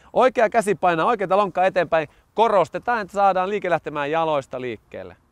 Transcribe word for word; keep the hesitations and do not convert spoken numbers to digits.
Oikea käsi painaa oikeita lonkkaa eteenpäin. Korostetaan, että saadaan liike lähtemään jaloista liikkeelle.